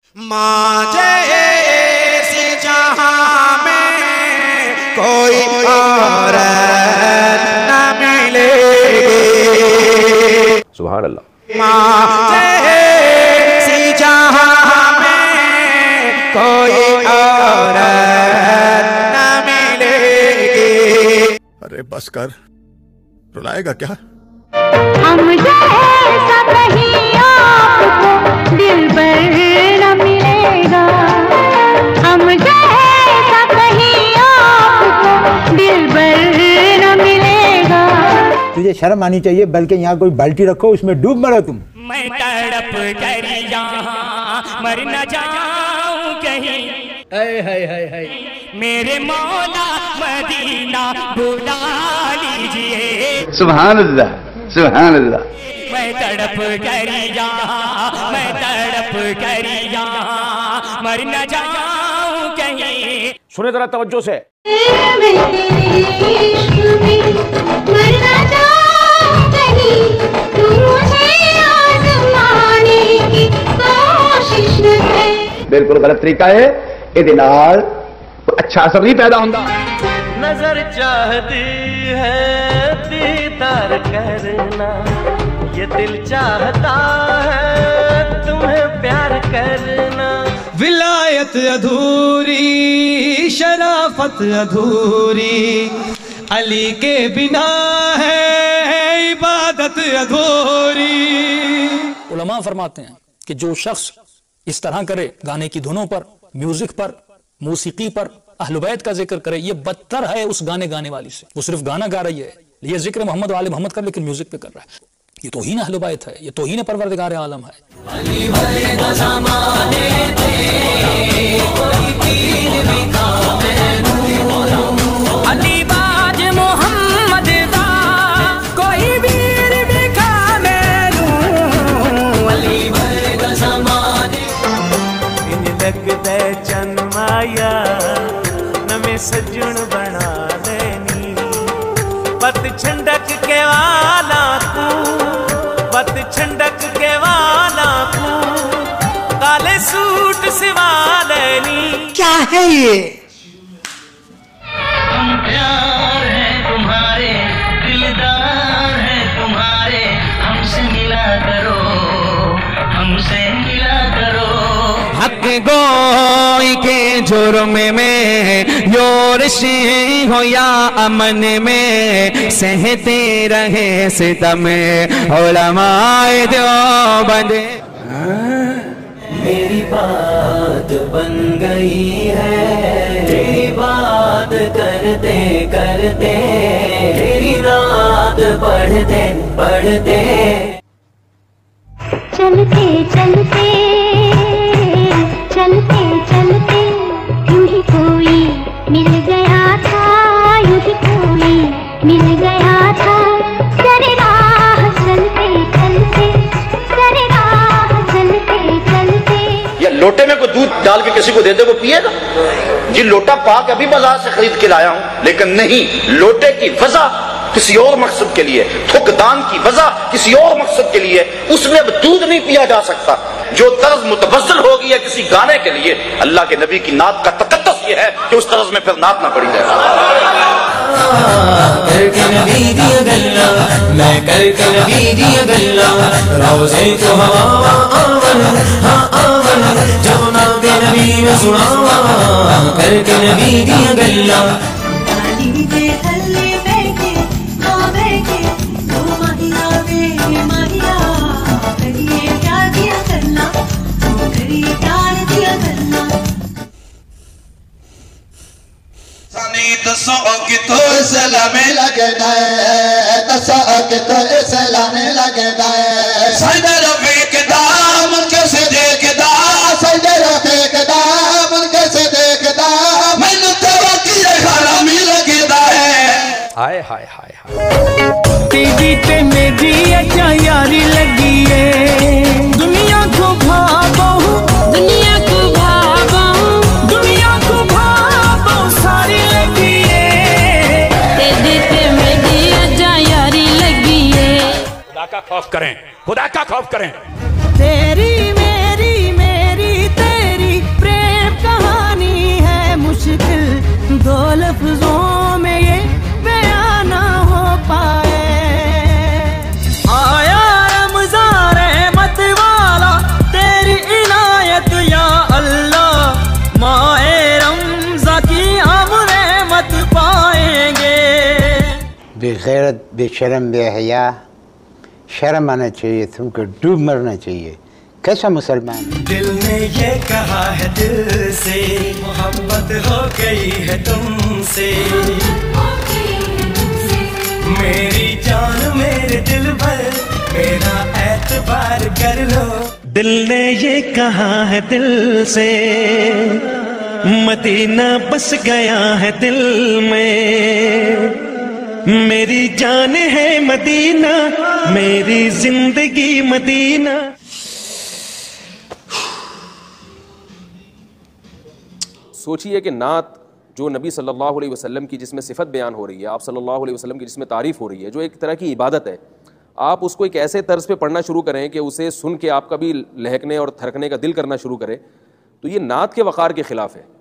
माँ जैसी जहाँ में कोई और न मिलेगी। सुभान अल्लाह। माँ जैसी जहाँ में कोई और न मिलेगी। अरे बस कर, रुलाएगा क्या? हम जैसा कहीं आपको दिलबर न मिलेगा, हम जैसा कहीं आपको दिलबर न मिलेगा। तुझे शर्म आनी चाहिए, बल्कि यहाँ कोई बाल्टी रखो उसमें डूब मरो तुम। मैं तड़प कर यहाँ मर न जाऊं कहीं, है मेरे मौला मदीना बुला लीजिए। सुभान अल्लाह, सुभान अल्लाह। मैं तड़प कर यहाँ, मैं तड़प कर यहाँ मर न जाऊं कहीं। सुने जरा तवज्जो से। बिल्कुल गलत तरीका है, ये नाल अच्छा असर नहीं पैदा होता। नजर चाहती है दीदार करना, ये दिल चाहता है तुम्हें प्यार करना। विलायत अधूरी, शराफत अधूरी, अली के बिना है इबादत अधूरी। उलमा फरमाते हैं कि जो शख्स इस तरह करे, गाने की धुनों पर, म्यूजिक पर, मौसीकी पर अहले बैत का जिक्र करे, ये बदतर है उस गाने वाली से। वो सिर्फ गाना गा रही है, ये जिक्र मोहम्मद वाले मोहम्मद कर, लेकिन म्यूजिक पे कर रहा है। ये तौहीन अहले बैत है, ये तौहीन परवरदिगार आलम है। सज्जन बना लेनी पत छंडक के वाला तू, पत छंडक के वाला तू, काले सूट सिवा लेनी। क्या है ये? हम प्यार हैं तुम्हारे, दिलदार हैं तुम्हारे, हमसे मिला करो, हमसे मिला करो। हक गोई के जुर्म में योरशी हो या अमन में, सहते रहे सितम उलमाए देवबंद। मेरी बात बन गई है, तेरी बात करते करते, तेरी रात पढ़ते पढ़ते। चलते चलते चलते चलते यूं ही कोई मिल गया था, यूं ही कोई मिल गया था। सरे राह चलते चलते, सरे राह चलते चलते। या लोटे में कोई दूध डाल के किसी को दे दे, वो पिएगा? जी लोटा पाक अभी बाजार से खरीद के लाया हूं, लेकिन नहीं, लोटे की वजह किसी और मकसद के लिए, थुकदान की वजह किसी और मकसद के लिए, उसमें अब दूध नहीं पिया जा सकता। जो तर्ज मुतबज्जल हो गई है किसी गाने के लिए, अल्लाह के नबी की नात का तकद्दुस ये है कि उस तर्ज में फिर नात ना पड़ी जाए। करके नबी दिया गल्ला, मैं करके नबी दिया गल्ला, रोज़े को हवा आवन, हाँ आवन, जब नाम नबी में सुनावा, करके नबी दिया गल्ला। दसो कि तो सलामे लगता है, दसो कि तो सलामे लगता है। सजदर फेंकदा मन कैसे देखदा, सजदर फेंकदा मन कैसे देखदा, मैनू तो वकी हरामी लगदा है। हाय हाय हाय हाय। तेरी ते मेरी अच्छा यारी लगी है, दुनिया को भागो, दुनिया को भागो, दुनिया को भागो सारी लगी है। तेरी ते मेरी अच्छा यारी लगी है। खुदा का खौफ करें, खुदा का खौफ करें। तेरी मेरी मेरी तेरी बेगैरत, बेशरम, बेहया, शर्म आना चाहिए, तुमको डूब मरना चाहिए। कैसा मुसलमान है? दिल ने ये कहा है दिल से, मोहब्बत हो गई है तुमसे, मेरी जान मेरे दिल भर, मेरा एतबार कर लो। दिल ने ये कहा है दिल से, मदीना बस गया है दिल में, मेरी जान है मदीना, मेरी जिंदगी मदीना। सोचिए कि नात जो नबी सल्लल्लाहु अलैहि वसल्लम की जिसमें सिफत बयान हो रही है, आप सल्लल्लाहु अलैहि वसल्लम की जिसमें तारीफ़ हो रही है, जो एक तरह की इबादत है, आप उसको एक ऐसे तर्ज पे पढ़ना शुरू करें कि उसे सुन के आपका भी लहकने और थरकने का दिल करना शुरू करे, तो ये नात के वक़ार के ख़िलाफ़ है।